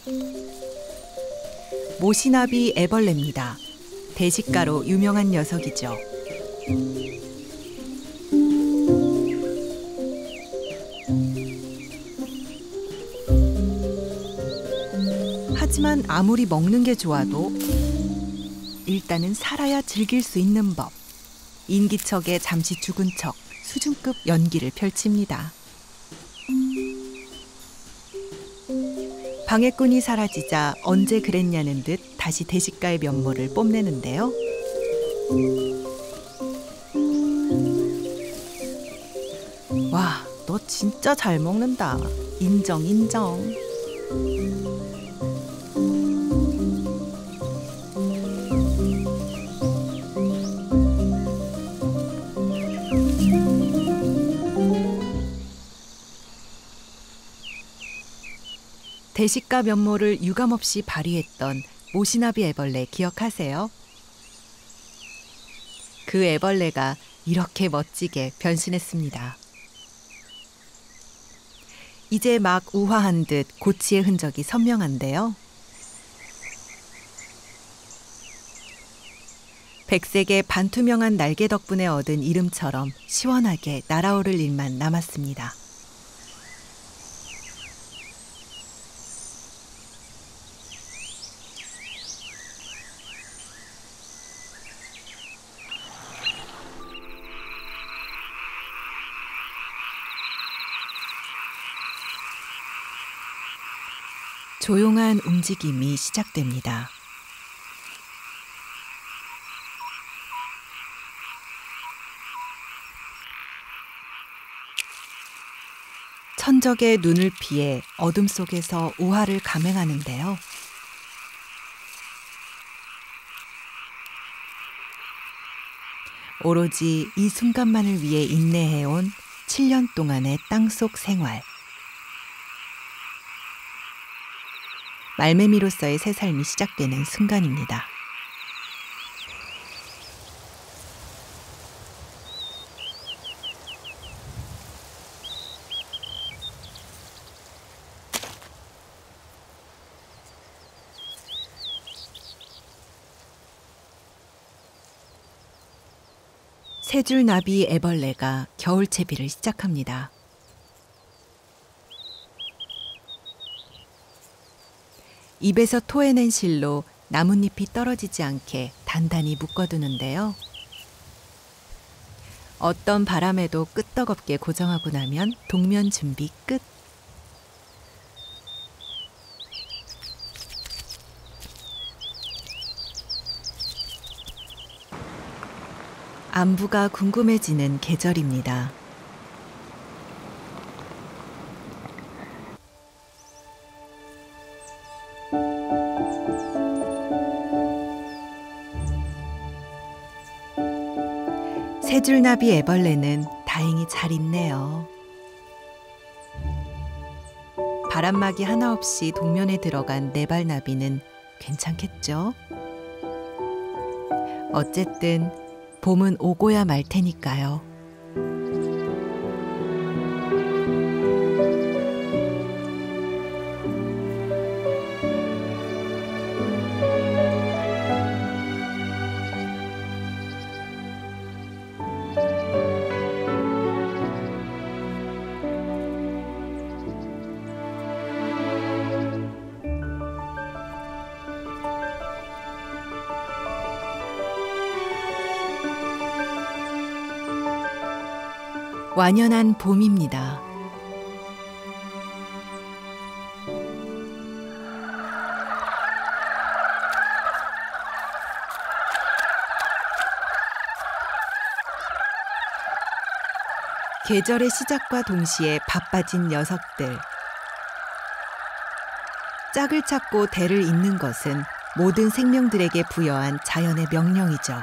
모시나비 애벌레입니다. 대식가로 유명한 녀석이죠. 하지만 아무리 먹는 게 좋아도 일단은 살아야 즐길 수 있는 법. 인기척에 잠시 죽은 척 수준급 연기를 펼칩니다. 방해꾼이 사라지자 언제 그랬냐는 듯 다시 대식가의 면모를 뽐내는데요. 와, 너 진짜 잘 먹는다. 인정, 인정. 대식가 면모를 유감없이 발휘했던 모시나비 애벌레 기억하세요? 그 애벌레가 이렇게 멋지게 변신했습니다. 이제 막 우화한 듯 고치의 흔적이 선명한데요. 백색의 반투명한 날개 덕분에 얻은 이름처럼 시원하게 날아오를 일만 남았습니다. 조용한 움직임이 시작됩니다. 천적의 눈을 피해 어둠 속에서 우화를 감행하는데요. 오로지 이 순간만을 위해 인내해온 7년 동안의 땅속 생활. 말매미로서의 새 삶이 시작되는 순간입니다. 세 줄 나비 애벌레가 겨울채비를 시작합니다. 입에서 토해낸 실로 나뭇잎이 떨어지지 않게 단단히 묶어두는데요. 어떤 바람에도 끄떡없게 고정하고 나면 동면 준비 끝. 안부가 궁금해지는 계절입니다. 세 줄 나비 애벌레는 다행히 잘 있네요. 바람막이 하나 없이 동면에 들어간 네발나비는 괜찮겠죠? 어쨌든 봄은 오고야 말 테니까요. 완연한 봄입니다. 계절의 시작과 동시에 바빠진 녀석들. 짝을 찾고 대를 잇는 것은 모든 생명들에게 부여한 자연의 명령이죠.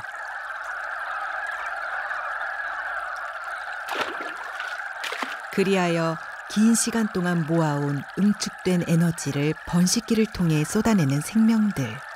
그리하여 긴 시간 동안 모아온 응축된 에너지를 번식기를 통해 쏟아내는 생명들.